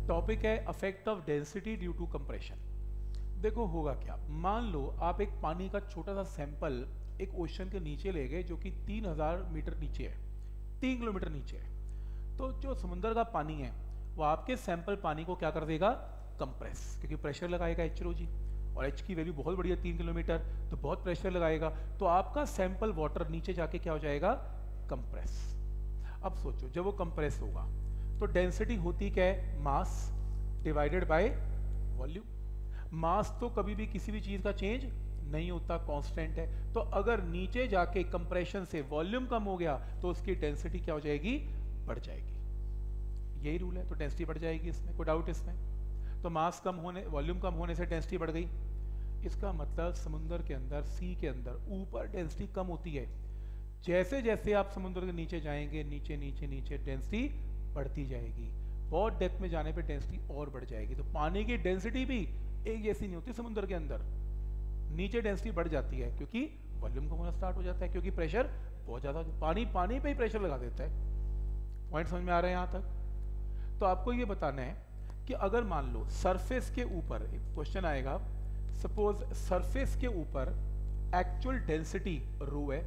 Topic है affect of density due to compression. देखो होगा क्या, मान लो आप एक पानी का छोटा सा सैंपल एक ओशन के नीचे ले गए जो कि 3000 मीटर नीचे है, 3 किलोमीटर नीचे है। तो जो समुद्र का पानी है वो आपके सैंपल पानी को क्या कर देगा, कंप्रेस, क्योंकि प्रेशर लगाएगा एच रो जी, और एच की वैल्यू बहुत बड़ी है 3 किलोमीटर, तो बहुत प्रेशर लगाएगा, तो आपका सैंपल वाटर नीचे जाके क्या हो जाएगा, कंप्रेस। अब सोचो जब वो कंप्रेस होगा तो डेंसिटी होती क्या है, mass divided by volume. Mass तो कभी भी किसी भी चीज का चेंज नहीं होता, कांस्टेंट है। तो अगर नीचे जाके कंप्रेशन से वॉल्यूम कम हो गया तो उसकी डेंसिटी क्या हो जाएगी, बढ़ जाएगी। यही रूल है, तो डेंसिटी बढ़ जाएगी, इसमें कोई डाउट इसमें। तो मास कम होने, वॉल्यूम कम होने से डेंसिटी बढ़ गई। इसका मतलब समुद्र के अंदर, सी के अंदर ऊपर डेंसिटी कम होती है, जैसे जैसे आप समुद्र के नीचे जाएंगे नीचे नीचे नीचे डेंसिटी बढ़ती जाएगी। बहुत डेप्थ में जाने पे डेंसिटी और बढ़ जाएगी। तो पानी की डेंसिटी भी एक जैसी नहीं होती समुद्र के अंदर, नीचे डेंसिटी बढ़ जाती है क्योंकि वॉल्यूम कम होना स्टार्ट हो जाता है, क्योंकि प्रेशर बहुत ज्यादा, पानी पे ही प्रेशर लगा देता है। पॉइंट समझ में आ रहे हैं यहाँ तक? तो आपको ये बताना है कि अगर मान लो सरफेस के ऊपर, एक क्वेश्चन आएगा, सपोज सरफेस के ऊपर एक्चुअल डेंसिटी रो है,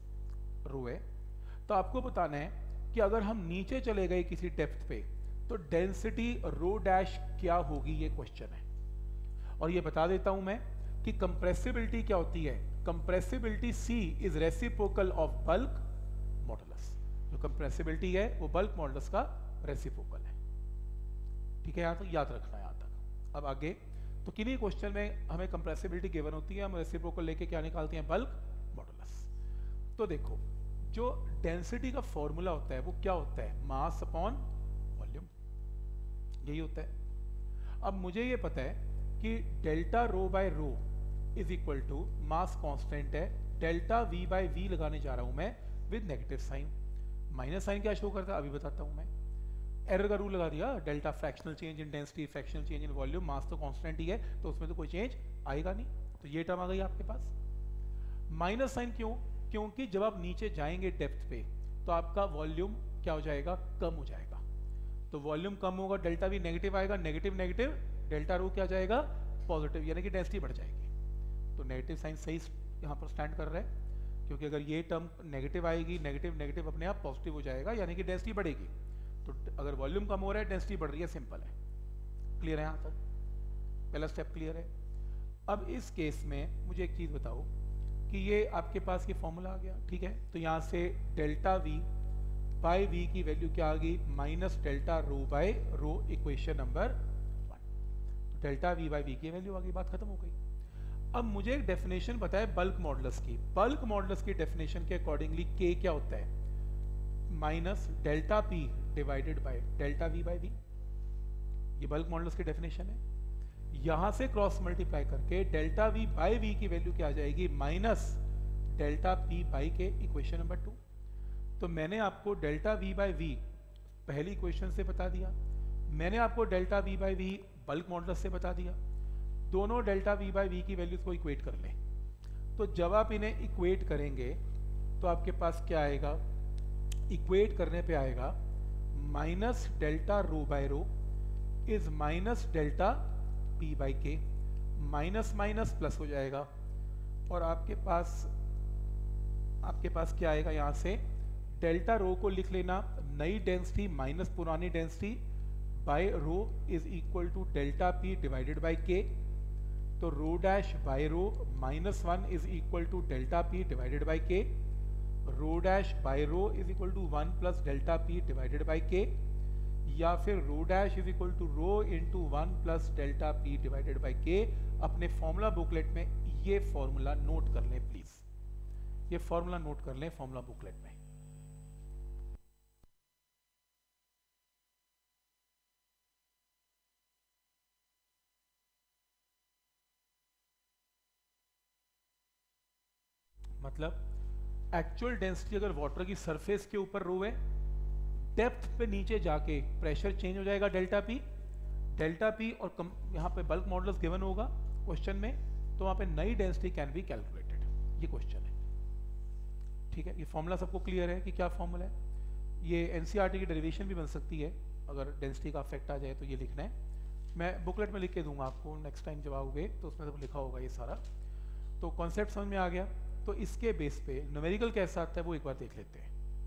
तो आपको बताना है कि अगर हम नीचे चले गए किसी डेप्थ पे तो डेंसिटी रो डैश क्या होगी, ये क्वेश्चन है। और ये बता देता हूं मैं कि कंप्रेसिबिलिटी क्या होती है, compressibility C is reciprocal of bulk modulus. जो कंप्रेसिबिलिटी है वो बल्क मॉडुलस का रेसिप्रोकल है। ठीक है, यहाँ तक याद रखना है। यहाँ तक अब आगे, तो किन्हीं क्वेश्चन में हमें कंप्रेसिबिलिटी गिवन होती है, हम रेसिप्रोकल लेके क्या निकालते हैं, बल्क मॉडुलस। तो देखो जो डेंसिटी का फॉर्मूला होता है वो क्या होता है, मास अपॉन वॉल्यूम, यही होता है। अब मुझे ये पता है कि delta rho by rho is equal to mass constant है, डेल्टा वी बाय वी लगाने जा रहा हूं मैं with negative sign. Minus sign क्या शो करता है अभी बताता हूं मैं। एरर का रूल लगा दिया, delta fractional change in density, fractional change in volume, mass तो कांस्टेंट ही है तो उसमें तो कोई चेंज आएगा नहीं, तो ये टर्म आ गई आपके पास। माइनस साइन क्यों, क्योंकि जब आप नीचे जाएंगे डेप्थ पे तो आपका वॉल्यूम क्या हो जाएगा, कम हो जाएगा। तो वॉल्यूम कम होगा, डेल्टा भी नेगेटिव आएगा, नेगेटिव नेगेटिव डेल्टा रो क्या जाएगा, पॉजिटिव, यानी कि डेंसिटी बढ़ जाएगी। तो नेगेटिव साइन सही यहाँ पर स्टैंड कर रहा है, क्योंकि अगर ये टर्म नेगेटिव आएगी, नेगेटिव नेगेटिव अपने आप पॉजिटिव हो जाएगा, यानी कि डेंसिटी बढ़ेगी। तो अगर वॉल्यूम कम हो रहा है डेंसिटी बढ़ रही है, सिंपल है। क्लियर है यहाँ तक? पहला स्टेप क्लियर है। अब इस केस में मुझे एक चीज बताओ कि ये आपके पास ये फॉर्मूला आ गया, ठीक है। तो यहाँ से डेल्टा वी बाय वी की वैल्यू क्या आ गई, minus delta rho by rho, equation number 1। तो डेल्टा वी बाय वी की वैल्यू आ गई, बात खत्म हो गई। अब मुझे एक डेफिनेशन बताए बल्क मॉडुलस की। बल्क मॉडुलस की डेफिनेशन के अकॉर्डिंगली के क्या होता है, minus delta P divided by delta V by V. ये बल्क मॉडुलस की डेफिनेशन है। यहां से क्रॉस मल्टीप्लाई करके डेल्टा वी बाय वी की वैल्यू क्या आ जाएगी, minus delta P by K, equation number 2। तो मैंने आपको डेल्टा वी बाय वी पहली इक्वेशन से बता दिया, मैंने आपको delta V by V bulk modulus से बता दिया। दोनों डेल्टा वी बाय वी की वैल्यूज को इक्वेट कर लें। तो जब आप इन्हें इक्वेट करेंगे तो आपके पास क्या आएगा, इक्वेट करने पे आएगा minus delta rho by rho is minus delta P by K, minus minus plus हो जाएगा, और आपके पास क्या आएगा, यहां से डेल्टा रो को लिख लेना, नई डेंसिटी माइनस पुरानी density by rho is equal to delta P divided by K. तो rho dash by rho minus 1 is equal to delta P divided by K, rho dash by rho is equal to 1 plus delta P divided by K, या फिर rho dash is equal to rho into 1 plus delta P divided by K. अपने formula booklet में ये formula note कर लें please, ये formula note कर लें फॉर्मूला बुकलेट में। मतलब एक्चुअल डेंसिटी अगर वाटर की सरफेस के ऊपर रो है, डेप्थ पे नीचे जाके प्रेशर चेंज हो जाएगा डेल्टा पी और यहाँ पे बल्क मॉडुलस गिवन होगा क्वेश्चन में, तो वहां पे नई डेंसिटी कैन बी कैलकुलेटेड। ये क्वेश्चन है, ठीक है। ये फॉर्मूला सबको क्लियर है कि क्या फॉर्मूला है? ये एनसीईआरटी की डेरिवेशन भी बन सकती है, अगर डेंसिटी का अफेक्ट आ जाए तो ये लिखना है। मैं बुकलेट में लिख के दूंगा आपको, नेक्स्ट टाइम जब आओगे तो उसमें सब लिखा होगा ये सारा। तो कॉन्सेप्ट समझ में आ गया। तो इसके बेस पे न्यूमेरिकल कैसा आता है वो एक बार देख लेते हैं।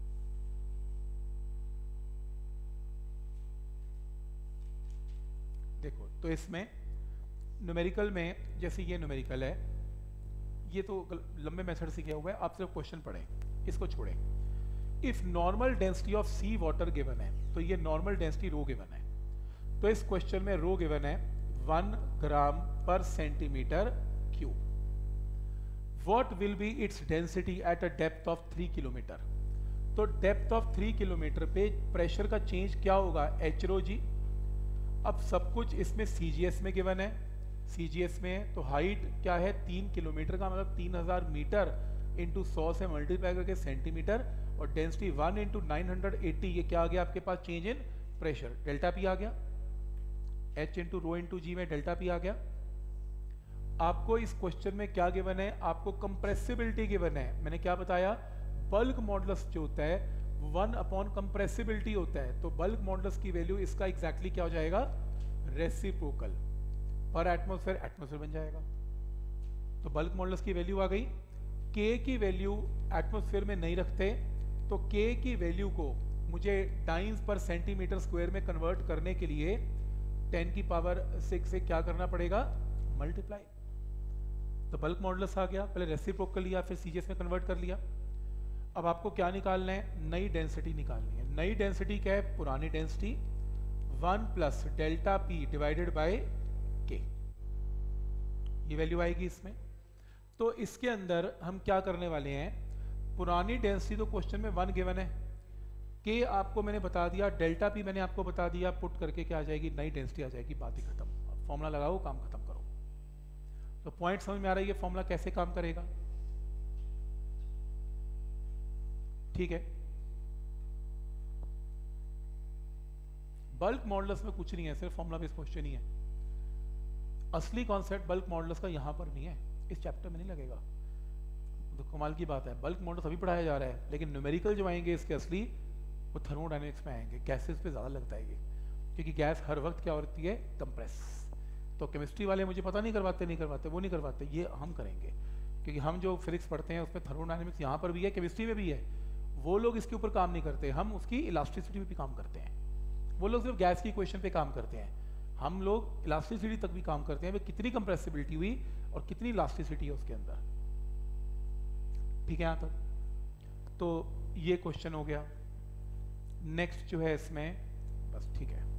देखो तो इसमें न्यूमेरिकल में जैसे ये न्यूमेरिकल है, ये तो लंबे मेथड से किया हुआ है, आप सिर्फ क्वेश्चन पढ़ें, इसको छोड़ें। If normal density of sea water given है, तो ये नॉर्मल डेंसिटी रो गिवन है। तो इस क्वेश्चन में रो गिवन है 1 ग्राम पर centimetre cube. What will be its density at a depth of 3 kilometre. तो डेप्थ ऑफ 3 किलोमीटर पे प्रेशर का चेंज क्या होगा, एच रो जी। अब सब कुछ इसमें सीजीएस में गिवन है, सीजीएस में है, तो हाइट क्या है 3 किलोमीटर का मतलब 3000 मीटर इंटू 100 से मल्टीप्लाई करके सेंटीमीटर, और डेंसिटी 1 इंटू 980, ये क्या आ गया आपके पास, change in pressure, delta P आ गया। H into rho into G में डेल्टा पी आ गया। आपको इस क्वेश्चन में क्या गिवन है, आपको कंप्रेसिबिलिटी गिवन है। मैंने क्या बताया, बल्क मॉडुलस जो होता है 1 अपॉन कंप्रेसिबिलिटी होता है। तो बल्क मॉडुलस की वैल्यू इसका एग्जैक्टली क्या हो जाएगा, रेसिप्रोकल पर एटमॉस्फेयर, एटमॉस्फेयर बन जाएगा। तो बल्क मॉडुलस की वैल्यू आ गई। के की वैल्यू एटमॉस्फेयर में नहीं रखते, तो के की वैल्यू को मुझे डाइंस पर सेंटीमीटर स्क्वायर में कन्वर्ट करने के लिए 10 की पावर 6 से क्या करना पड़ेगा, मल्टीप्लाई। तो बल्क मॉडुलस आ गया, पहले रेसिप्रोकल लिया फिर सीजीएस में कन्वर्ट कर लिया। अब आपको क्या निकालना है, नई डेंसिटी निकालनी है। नई डेंसिटी क्या है, पुरानी density 1 plus delta P divided by K, ये वैल्यू आएगी इसमें। तो इसके अंदर हम क्या करने वाले हैं, पुरानी डेंसिटी तो क्वेश्चन में 1 गिवन है, के आपको मैंने बता दिया, डेल्टा पी मैंने आपको बता दिया, पुट करके क्या आ जाएगी, नई डेंसिटी आ जाएगी, बात ही खत्म। फॉर्मूला लगाओ, काम खत्म करो। तो पॉइंट समझ में आ रहा है ये फॉर्मूला कैसे काम करेगा, ठीक है। बल्क मॉडुलस में कुछ नहीं है, सिर्फ फॉर्मूला बेस्ड क्वेश्चन ही है। असली कॉन्सेप्ट बल्क मॉडुलस का यहां पर नहीं है, इस चैप्टर में नहीं लगेगा। तो कमाल की बात है, बल्क मॉडुलस अभी पढ़ाया जा रहा है, लेकिन न्यूमेरिकल जो आएंगे इसके असली वो थर्मोडायनेमिक्स में आएंगे। गैसेस पे ज़्यादा लगता है ये, क्योंकि गैस हर वक्त क्या होती है, कंप्रेस। तो केमिस्ट्री वाले मुझे पता नहीं करवाते वो नहीं करवाते, ये हम करेंगे, क्योंकि हम जो फिजिक्स पढ़ते हैं उसमें थर्मोडायनेमिक्स यहाँ पर भी है, केमिस्ट्री में भी है। वो लोग इसके ऊपर काम नहीं करते, हम उसकी इलास्टिसिटी पे भी काम करते हैं। वो लोग सिर्फ गैस की इक्वेशन पे काम करते हैं, हम लोग इलास्टिसिटी तक भी काम करते हैं, वे कितनी कंप्रेसिबिलिटी हुई और कितनी इलास्टिसिटी है उसके अंदर, ठीक है यहाँ तक। तो ये क्वेश्चन हो गया। नेक्स्ट जो है इसमें बस ठीक है।